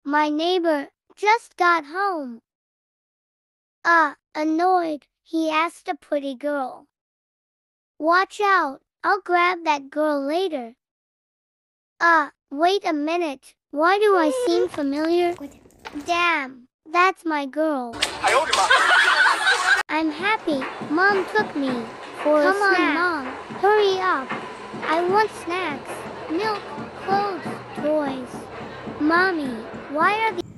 my neighbor just got home. Annoyed, he asked a pretty girl. Watch out, I'll grab that girl later. Wait a minute, why do I seem familiar? Damn, that's my girl. I'm happy, Mom took me for a snack. Come on, Mom, hurry up. I want snacks, milk, clothes, toys. Mommy, why are